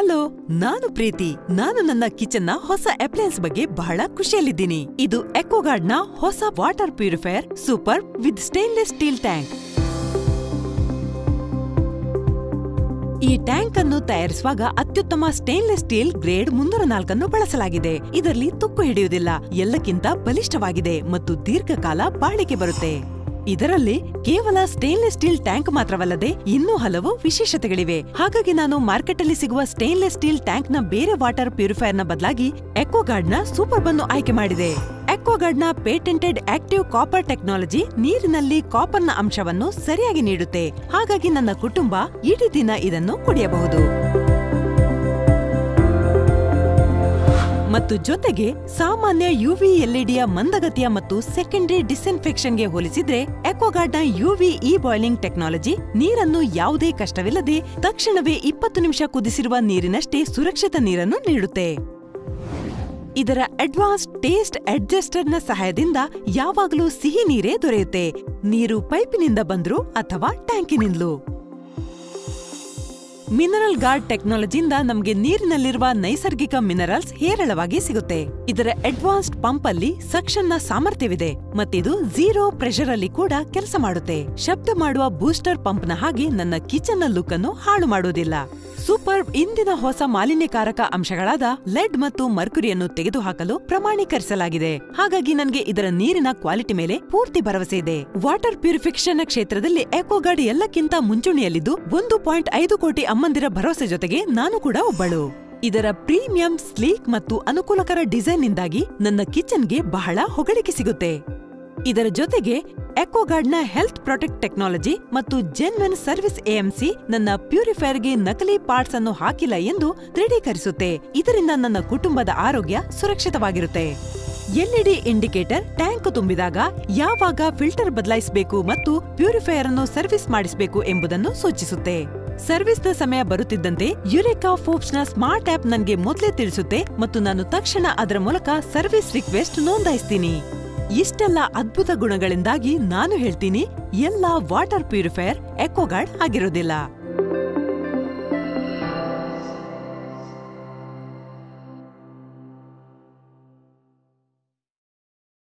Hello, ನಾನು ಪ್ರೀತಿ. ನಾನು ನನ್ನ ಕಿಚನ್ನ ಹೊಸ ಅಪ್ಲಯನ್ಸ್ ಬಗ್ಗೆ ಬಹಳ ಖುಷಿಯಲ್ಲಿದ್ದೀನಿ. ಇದು ಎಕೋಗಾರ್ಡ್ನ ಹೊಸ water purifier super with stainless steel tank. ಈ ಟ್ಯಾಂಕ್ ಅನ್ನು ತಯಾರಿಸುವಾಗ ಅತ್ಯುತ್ತಮ ಸ್ಟೇನ್ಲೆಸ್ ಸ್ಟೀಲ್ ಗ್ರೇಡ್ 304 ಅನ್ನು ಬಳಸಲಾಗಿದೆ. ಇದರಲ್ಲಿ ತುಕ್ಕು ಹಿಡಿಯುವುದಿಲ್ಲ, ಎಲ್ಲಕ್ಕಿಂತ ಬಲಿಷ್ಠವಾಗಿದೆ ಮತ್ತು ದೀರ್ಘಕಾಲ ಬಾಳಿಕೆ ಬರುತ್ತೆ. ಇದರಲ್ಲಿ ಕೇವಲ ಸ್ಟೇನ್ಲೆಸ್ ಸ್ಟೀಲ್ ಟ್ಯಾಂಕ್ ಮಾತ್ರವಲ್ಲದೆ ಇನ್ನೂ ಹಲವು ವಿಶೇಷತೆಗಳಿವೆ. ಹಾಗಾಗಿ ನಾನು ಮಾರ್ಕೆಟ್ ಅಲ್ಲಿ ಸಿಗುವ ಸ್ಟೇನ್ಲೆಸ್ ಸ್ಟೀಲ್ ಟ್ಯಾಂಕ್ನ ಬೇರೆ ವಾಟರ್ ಪ್ಯೂರಿಫೈಯರ್ನ ಬದಲಾಗಿ ಎಕೋಗಾರ್ಡ್ನ ಸೂಪರ್ ಅನ್ನು ಆಯ್ಕೆ ಮಾಡಿದೆ. ಎಕೋಗಾರ್ಡ್ನ ಪೇಟೆಂಟೆಡ್ ಆಕ್ಟಿವ್ ಕಾಪರ್ ಟೆಕ್ನಾಲಜಿ ನೀರಿನಲ್ಲಿ ಕಾಪರ್ನ ಅಂಶವನ್ನು ಸರಿಯಾಗಿ ನೀಡುತ್ತೆ. ಹಾಗಾಗಿ ನನ್ನ ಕುಟುಂಬ ಇಡೀ ದಿನ ಇದನ್ನು ಕುಡಿಯಬಹುದು. ಮತ್ತು ಜೊತೆಗೆ ಸಾಮಾನ್ಯ ಯುವಿ ಎಲ್ಇಡಿಯ ಮಂದಗತಿಯ ಮತ್ತು ಸೆಕೆಂಡರಿ ಡಿಸ್ಇನ್ಫೆಕ್ಷನ್ಗೆ ಹೋಲಿಸಿದ್ರೆ ಎಕೋಗಾರ್ಡ್ನ ಯುವಿ ಬಾಯ್ಲಿಂಗ್ ಟೆಕ್ನಾಲಜಿ ನೀರನ್ನು ಯಾವುದೇ ಕಷ್ಟವಿಲ್ಲದೆ ತಕ್ಷಣವೇ 20 ನಿಮಿಷ ಕುದಿಸಿರುವ ನೀರಿನಷ್ಟೇ ಸುರಕ್ಷಿತ ನೀರನ್ನು ನೀಡುತ್ತೆ. ಇದರ ಅಡ್ವಾನ್ಸ್ಡ್ ಟೇಸ್ಟ್ ಅಡ್ಜಸ್ಟರ್ನ ಸಹಾಯದಿಂದ ಯಾವಾಗಲೂ ಸಿಹಿ ನೀರೇ ದೊರೆಯುತ್ತೆ, ನೀರು ಪೈಪಿನಿಂದ ಬಂದ್ರೂ ಅಥವಾ ಟ್ಯಾಂಕಿನಿಂದಲೂ. ಮಿನರಲ್ ಗಾರ್ಡ್ ಟೆಕ್ನಾಲಜಿಯಿಂದ ನಮಗೆ ನೀರಿನಲ್ಲಿರುವ ನೈಸರ್ಗಿಕ ಮಿನರಲ್ಸ್ ಹೇರಳವಾಗಿ ಸಿಗುತ್ತೆ. ಇದರ ಅಡ್ವಾನ್ಸ್ಡ್ ಪಂಪ್ ಅಲ್ಲಿ ಸಕ್ಷನ್ನ ಸಾಮರ್ಥ್ಯವಿದೆ ಮತ್ತಿದು 0 ಪ್ರೆಷರ್ ಅಲ್ಲಿ ಕೂಡ ಕೆಲಸ ಮಾಡುತ್ತೆ. ಶಬ್ದ ಮಾಡುವ ಬೂಸ್ಟರ್ ಪಂಪ್ನ ಹಾಗೆ ನನ್ನ ಕಿಚನ್ನ ಲುಕ್ ಅನ್ನು ಹಾಳು ಮಾಡುವುದಿಲ್ಲ. ಸೂಪರ್ ಇಂದಿನ ಹೊಸ ಮಾಲಿನ್ಯಕಾರಕ ಅಂಶಗಳಾದ ಲೆಡ್ ಮತ್ತು ಮರ್ಕ್ಯುರಿಯನ್ನು ತೆಗೆದುಹಾಕಲು ಪ್ರಮಾಣೀಕರಿಸಲಾಗಿದೆ. ಹಾಗಾಗಿ ನನಗೆ ಇದರ ನೀರಿನ ಕ್ವಾಲಿಟಿ ಮೇಲೆ ಪೂರ್ತಿ ಭರವಸೆ ಇದೆ. ವಾಟರ್ ಪ್ಯೂರಿಫಿಕೇಷನ್ ಕ್ಷೇತ್ರದಲ್ಲಿ ಎಕೋಗಾರ್ಡ್ ಎಲ್ಲಕ್ಕಿಂತ ಮುಂಚೂಣಿಯಲ್ಲಿದ್ದು 1.5 ಕೋಟಿ ಅಮ್ಮಂದಿರ ಭರವಸೆ ಜೊತೆಗೆ ನಾನು ಕೂಡ ಒಬ್ಬಳು. ಇದರ ಪ್ರೀಮಿಯಂ, ಸ್ಲೀಕ್ ಮತ್ತು ಅನುಕೂಲಕರ ಡಿಸೈನ್ನಿಂದಾಗಿ ನನ್ನ ಕಿಚನ್ಗೆ ಬಹಳ ಹೊಗಳಿಕೆ ಸಿಗುತ್ತೆ. ಇದರ ಜೊತೆಗೆ ಎಕೋಗಾರ್ಡ್ನ ಹೆಲ್ತ್ ಪ್ರೊಟೆಕ್ಟ್ ಟೆಕ್ನಾಲಜಿ ಮತ್ತು ಜೆನ್ವೆನ್ ಸರ್ವಿಸ್ ಎಎಂಸಿ ನನ್ನ ಪ್ಯೂರಿಫೈಯರ್ಗೆ ನಕಲಿ ಪಾರ್ಟ್ಸ್ ಅನ್ನು ಹಾಕಿಲ್ಲ ಎಂದು ದೃಢೀಕರಿಸುತ್ತೆ. ಇದರಿಂದ ನನ್ನ ಕುಟುಂಬದ ಆರೋಗ್ಯ ಸುರಕ್ಷಿತವಾಗಿರುತ್ತೆ. ಎಲ್ಇಡಿ ಇಂಡಿಕೇಟರ್ ಟ್ಯಾಂಕ್ ತುಂಬಿದಾಗ ಯಾವಾಗ ಫಿಲ್ಟರ್ ಬದಲಾಯಿಸಬೇಕು ಮತ್ತು ಪ್ಯೂರಿಫೈಯರ್ ಅನ್ನು ಸರ್ವಿಸ್ ಮಾಡಿಸಬೇಕು ಎಂಬುದನ್ನು ಸೂಚಿಸುತ್ತೆ. ಸರ್ವಿಸ್ನ ಸಮಯ ಬರುತ್ತಿದ್ದಂತೆ ಯುರೇಕಾ ಫೋರ್ಬ್ಸ್ನ ಸ್ಮಾರ್ಟ್ ಆಪ್ ನನಗೆ ಮೊದಲೇ ತಿಳಿಸುತ್ತೆ ಮತ್ತು ನಾನು ತಕ್ಷಣ ಅದರ ಮೂಲಕ ಸರ್ವಿಸ್ ರಿಕ್ವೆಸ್ಟ್ ನೋಂದಾಯಿಸ್ತೀನಿ. ಇಷ್ಟೆಲ್ಲ ಅದ್ಭುತ ಗುಣಗಳಿಂದಾಗಿ ನಾನು ಹೇಳ್ತೀನಿ, ಎಲ್ಲ ವಾಟರ್ ಪ್ಯೂರಿಫೈಯರ್ ಎಕೋಗಾರ್ಡ್ ಆಗಿರೋದಿಲ್ಲ.